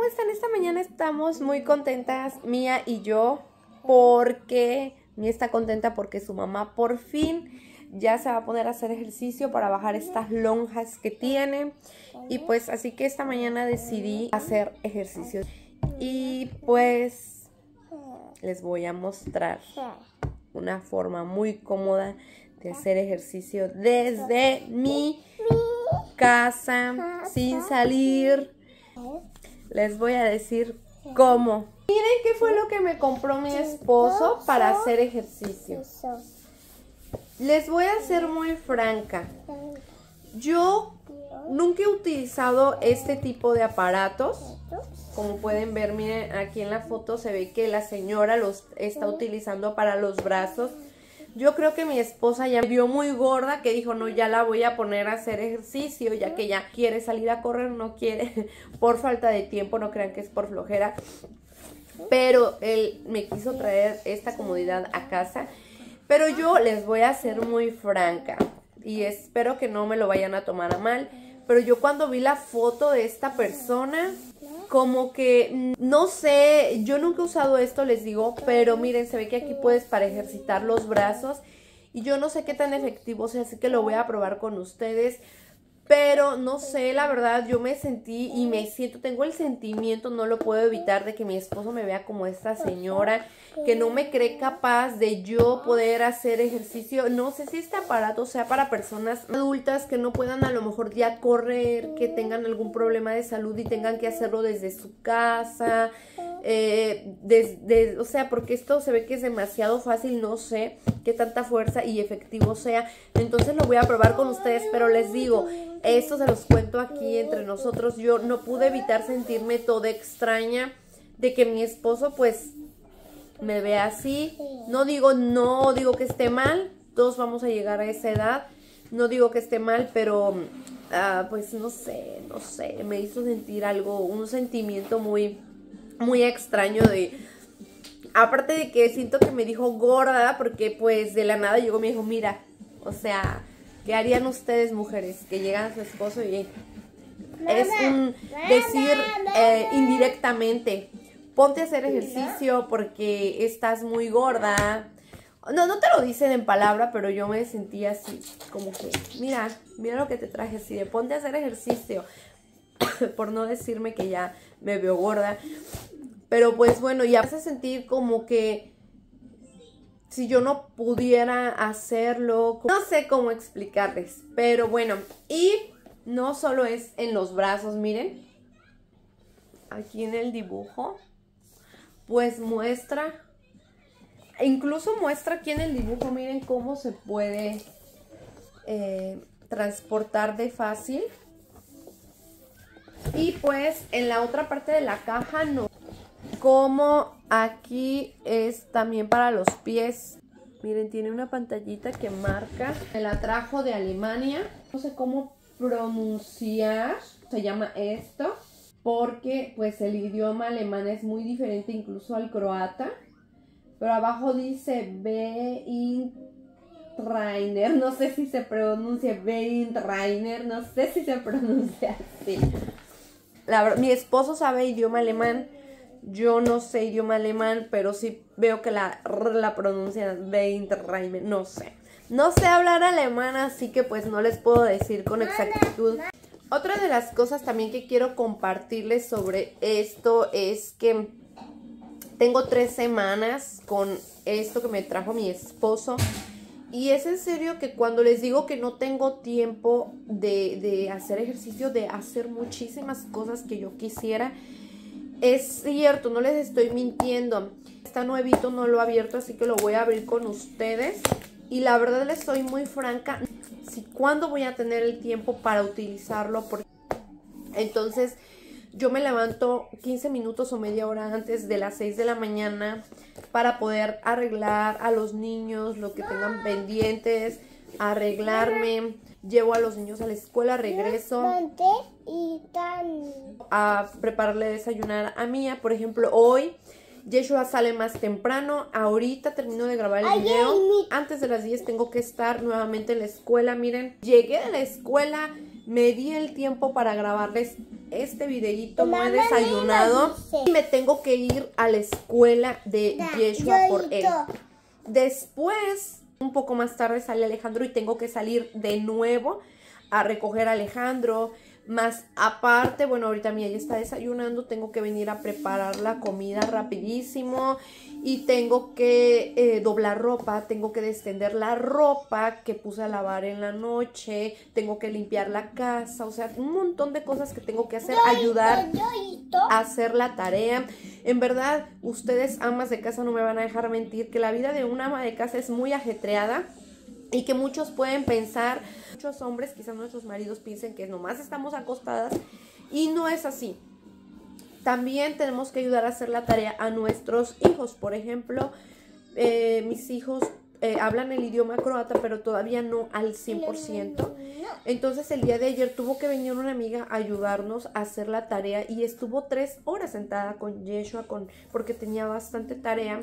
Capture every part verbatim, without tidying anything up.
¿cómo están? Esta mañana estamos muy contentas, Mía y yo, porque Mía está contenta porque su mamá por fin ya se va a poner a hacer ejercicio para bajar estas lonjas que tiene. Y pues así que esta mañana decidí hacer ejercicio. Y pues les voy a mostrar una forma muy cómoda de hacer ejercicio desde mi casa, sin salir. Les voy a decir cómo. Miren qué fue lo que me compró mi esposo para hacer ejercicio. Les voy a ser muy franca. Yo nunca he utilizado este tipo de aparatos. Como pueden ver, miren, aquí en la foto se ve que la señora los está utilizando para los brazos. Yo creo que mi esposa ya me vio muy gorda, que dijo, no, ya la voy a poner a hacer ejercicio, ya que ya quiere salir a correr, no quiere, por falta de tiempo, no crean que es por flojera. Pero él me quiso traer esta comodidad a casa. Pero yo les voy a ser muy franca, y espero que no me lo vayan a tomar a mal, pero yo cuando vi la foto de esta persona, como que, no sé, yo nunca he usado esto, les digo, pero miren, se ve que aquí puedes para ejercitar los brazos, y yo no sé qué tan efectivo sea, así que lo voy a probar con ustedes. Pero no sé, la verdad, yo me sentí y me siento, tengo el sentimiento, no lo puedo evitar, de que mi esposo me vea como esta señora, que no me cree capaz de yo poder hacer ejercicio. No sé si este aparato sea para personas adultas que no puedan a lo mejor ya correr, que tengan algún problema de salud y tengan que hacerlo desde su casa. Eh, desde, o sea, porque esto se ve que es demasiado fácil, no sé qué tanta fuerza y efectivo sea. Entonces lo voy a probar con ustedes, pero les digo, esto se los cuento aquí entre nosotros. Yo no pude evitar sentirme toda extraña de que mi esposo pues me vea así. No digo, no digo que esté mal, todos vamos a llegar a esa edad, no digo que esté mal, pero uh, pues no sé, no sé, me hizo sentir algo, un sentimiento muy, muy extraño de... Aparte de que siento que me dijo gorda, porque pues de la nada llegó y me dijo, mira, o sea, ¿qué harían ustedes mujeres que llegan a su esposo y es un decir eh, indirectamente, ponte a hacer ejercicio porque estás muy gorda? No, no te lo dicen en palabra, pero yo me sentía así, como que, mira, mira lo que te traje, así de ponte a hacer ejercicio, por no decirme que ya me veo gorda. Pero pues bueno, ya vas a sentir como que si yo no pudiera hacerlo, no sé cómo explicarles, pero bueno. Y no solo es en los brazos, miren, aquí en el dibujo, pues muestra, incluso muestra aquí en el dibujo, miren cómo se puede eh, transportar de fácil. Y pues en la otra parte de la caja no. Como aquí es también para los pies. Miren, tiene una pantallita que marca. Me la trajo de Alemania. No sé cómo pronunciar. Se llama esto. Porque pues el idioma alemán es muy diferente incluso al croata. Pero abajo dice Weintrainer. No sé si se pronuncia Weintrainer. No sé si se pronuncia así. La verdad, mi esposo sabe idioma alemán. Yo no sé idioma alemán, pero sí veo que la, la pronuncian Weintrainer, no sé. No sé hablar alemán, así que pues no les puedo decir con exactitud. Otra de las cosas también que quiero compartirles sobre esto es que tengo tres semanas con esto que me trajo mi esposo. Y es en serio que cuando les digo que no tengo tiempo de, de hacer ejercicio, de hacer muchísimas cosas que yo quisiera, es cierto, no les estoy mintiendo. Está nuevito, no lo he abierto, así que lo voy a abrir con ustedes. Y la verdad les soy muy franca, si cuándo voy a tener el tiempo para utilizarlo. Porque... Entonces yo me levanto quince minutos o media hora antes de las seis de la mañana para poder arreglar a los niños, lo que tengan pendientes, arreglarme. Llevo a los niños a la escuela, regreso a prepararle desayunar a Mía. Por ejemplo, hoy Yeshua sale más temprano. Ahorita termino de grabar el video. Antes de las diez tengo que estar nuevamente en la escuela. Miren, llegué de la escuela, me di el tiempo para grabarles este videito, no he desayunado y me tengo que ir a la escuela de Yeshua por él. Después, un poco más tarde sale Alejandro y tengo que salir de nuevo a recoger a Alejandro. Más aparte, bueno, ahorita Mía ya está desayunando, tengo que venir a preparar la comida rapidísimo y tengo que eh, doblar ropa, tengo que extender la ropa que puse a lavar en la noche, tengo que limpiar la casa, o sea, un montón de cosas que tengo que hacer, ayudar a hacer la tarea. En verdad, ustedes amas de casa no me van a dejar mentir que la vida de una ama de casa es muy ajetreada. Y que muchos pueden pensar, muchos hombres, quizás nuestros maridos piensen que nomás estamos acostadas y no es así. También tenemos que ayudar a hacer la tarea a nuestros hijos. Por ejemplo, eh, mis hijos eh, hablan el idioma croata, pero todavía no al cien por ciento. Entonces el día de ayer tuvo que venir una amiga a ayudarnos a hacer la tarea y estuvo tres horas sentada con Yeshua con, porque tenía bastante tarea.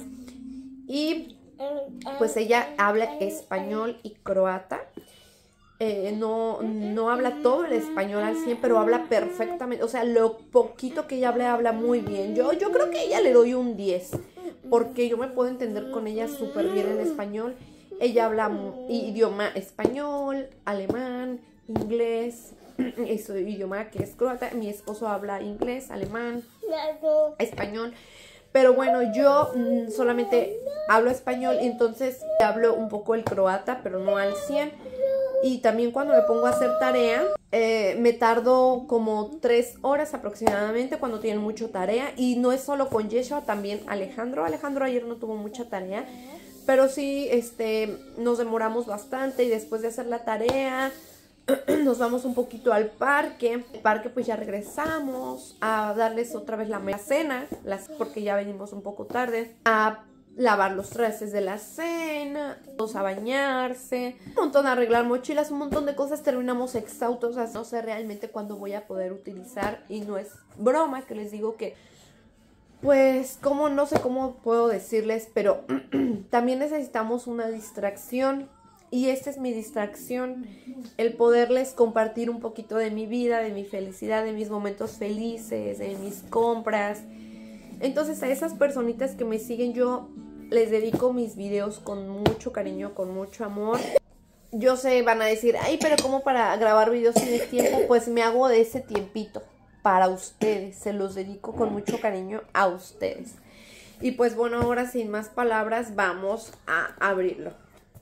Y pues ella habla español y croata. Eh, no, no habla todo el español al cien, pero habla perfectamente. O sea, lo poquito que ella habla, habla muy bien. Yo, yo creo que a ella le doy un diez, porque yo me puedo entender con ella súper bien en español. Ella habla idioma español, alemán, inglés, ese idioma que es croata. Mi esposo habla inglés, alemán, español. Pero bueno, yo mmm, solamente hablo español, entonces hablo un poco el croata, pero no al cien. Y también cuando me pongo a hacer tarea, eh, me tardo como tres horas aproximadamente cuando tienen mucha tarea. Y no es solo con Yeshua, también Alejandro. Alejandro ayer no tuvo mucha tarea, pero sí este, nos demoramos bastante y después de hacer la tarea nos vamos un poquito al parque. El parque pues ya regresamos a darles otra vez la cena, las, porque ya venimos un poco tarde, a lavar los trastes de la cena, todos a bañarse, un montón a arreglar mochilas, un montón de cosas. Terminamos exhaustos, o sea, no sé realmente cuándo voy a poder utilizar y no es broma que les digo que pues como no sé cómo puedo decirles, pero también necesitamos una distracción. Y esta es mi distracción, el poderles compartir un poquito de mi vida, de mi felicidad, de mis momentos felices, de mis compras. Entonces a esas personitas que me siguen yo les dedico mis videos con mucho cariño, con mucho amor. Yo sé, van a decir, ay, pero ¿cómo para grabar videos tienes tiempo? Pues me hago de ese tiempito para ustedes, se los dedico con mucho cariño a ustedes. Y pues bueno, ahora sin más palabras vamos a abrirlo.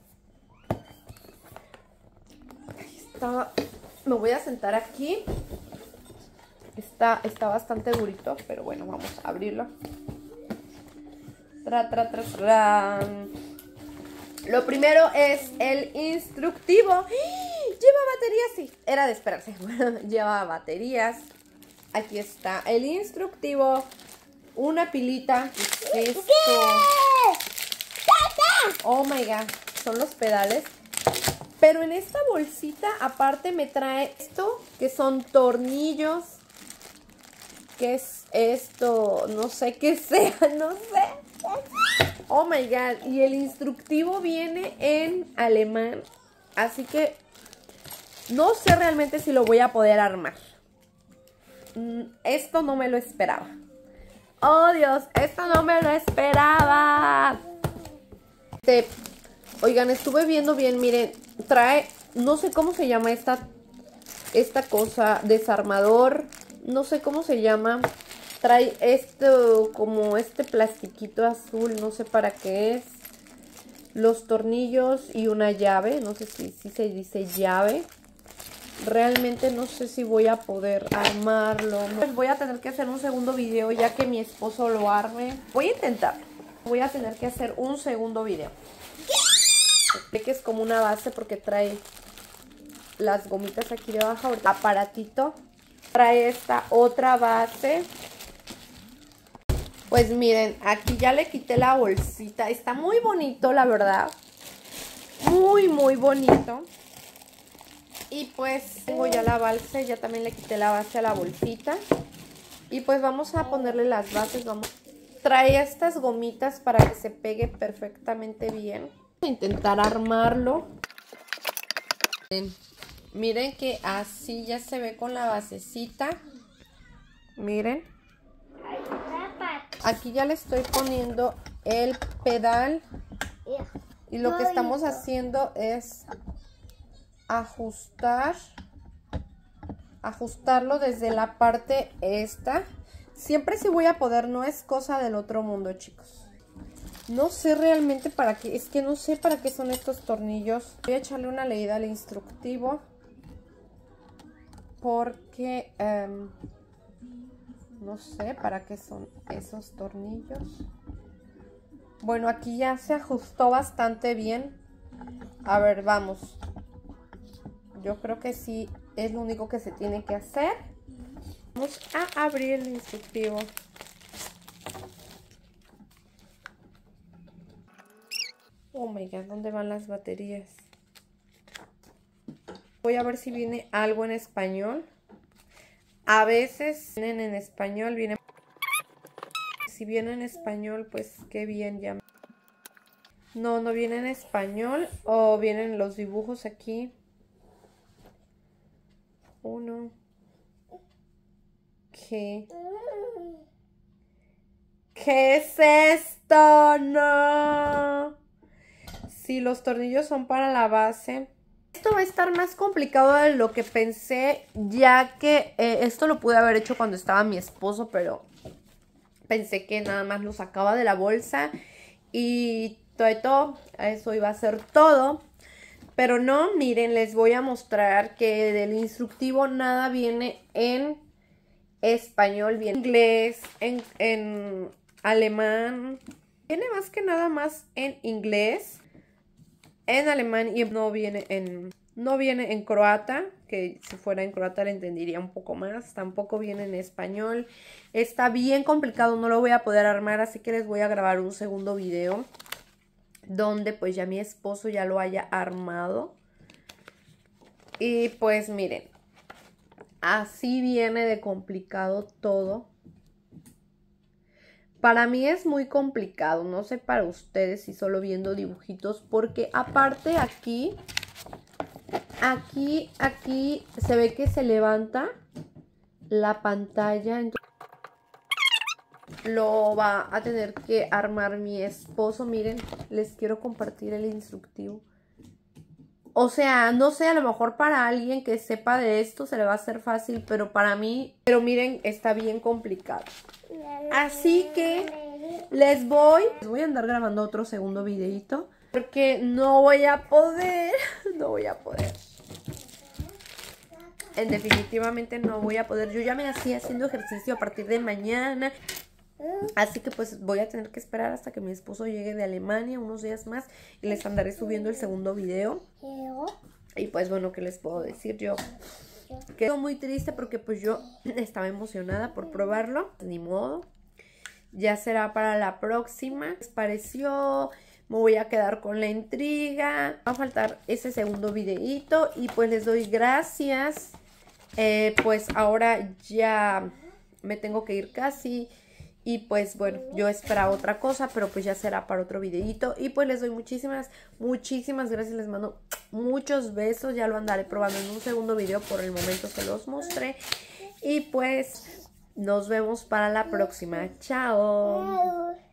Está, me voy a sentar aquí. Está, está bastante durito, pero bueno, vamos a abrirlo. Tra, tra, tra, tra. Lo primero es el instructivo. Lleva baterías, sí, era de esperarse. Bueno, lleva baterías. Aquí está el instructivo. Una pilita. ¿Qué es esto? Oh my god, son los pedales. Pero en esta bolsita aparte me trae esto, que son tornillos. ¿Qué es esto? No sé qué sea, no sé. Oh my god, y el instructivo viene en alemán. Así que no sé realmente si lo voy a poder armar. Esto no me lo esperaba. Oh Dios, esto no me lo esperaba. Este, oigan, estuve viendo bien, miren. Trae, no sé cómo se llama esta, esta cosa, desarmador, no sé cómo se llama. Trae esto, como este plastiquito azul, no sé para qué es. Los tornillos y una llave, no sé si, si se dice llave. Realmente no sé si voy a poder armarlo. Pues voy a tener que hacer un segundo video ya que mi esposo lo arme. Voy a intentarlo. Voy a tener que hacer un segundo video. Que es como una base porque trae las gomitas aquí debajo, el aparatito. Trae esta otra base. Pues miren, aquí ya le quité la bolsita. Está muy bonito, la verdad. Muy, muy bonito. Y pues tengo ya la base, ya también le quité la base a la bolsita. Y pues vamos a ponerle las bases. Vamos. Trae estas gomitas para que se pegue perfectamente bien. Voy a intentar armarlo. Miren que así ya se ve con la basecita. Miren. Aquí ya le estoy poniendo el pedal. Y lo que estamos haciendo es ajustar. Ajustarlo desde la parte esta. Siempre sí voy a poder, no es cosa del otro mundo, chicos. No sé realmente para qué, es que no sé para qué son estos tornillos. Voy a echarle una leída al instructivo. Porque um, no sé para qué son esos tornillos. Bueno, aquí ya se ajustó bastante bien. A ver, vamos. Yo creo que sí es lo único que se tiene que hacer. Vamos a abrir el instructivo. Oh my god, ¿dónde van las baterías? Voy a ver si viene algo en español. A veces vienen en español, vienen... Si viene en español, pues qué bien ya. No, no viene en español. O vienen los dibujos aquí. Uno. ¿Qué? ¿Qué es esto? No. Sí, los tornillos son para la base. Esto va a estar más complicado de lo que pensé, ya que eh, esto lo pude haber hecho cuando estaba mi esposo, pero pensé que nada más lo sacaba de la bolsa y todo, y todo, eso iba a ser todo. Pero no, miren, les voy a mostrar que del instructivo nada viene en español, viene en inglés, en, en alemán. Viene más que nada más en inglés, en alemán y no viene en, no viene en croata, que si fuera en croata le entendería un poco más. Tampoco viene en español. Está bien complicado, no lo voy a poder armar, así que les voy a grabar un segundo video donde pues ya mi esposo ya lo haya armado. Y pues miren, así viene de complicado todo. Para mí es muy complicado, no sé para ustedes si solo viendo dibujitos, porque aparte aquí, aquí, aquí se ve que se levanta la pantalla, entonces lo va a tener que armar mi esposo. Miren, les quiero compartir el instructivo. O sea, no sé, a lo mejor para alguien que sepa de esto se le va a hacer fácil, pero para mí, pero miren, está bien complicado. Así que les voy, les voy a andar grabando otro segundo videito, porque no voy a poder, no voy a poder. En definitivamente no voy a poder. Yo ya me hacía haciendo ejercicio a partir de mañana. Así que pues voy a tener que esperar hasta que mi esposo llegue de Alemania unos días más y les andaré subiendo el segundo video. Y pues bueno, ¿qué les puedo decir? Yo quedo muy triste porque pues yo estaba emocionada por probarlo. Ni modo. Ya será para la próxima. ¿Les pareció? Me voy a quedar con la intriga. Va a faltar ese segundo videito y pues les doy gracias. Eh, pues ahora ya me tengo que ir casi. Y pues bueno, yo esperaba otra cosa, pero pues ya será para otro videito. Y pues les doy muchísimas, muchísimas gracias. Les mando muchos besos. Ya lo andaré probando en un segundo video. Por el momento se los mostré. Y pues nos vemos para la próxima. Chao.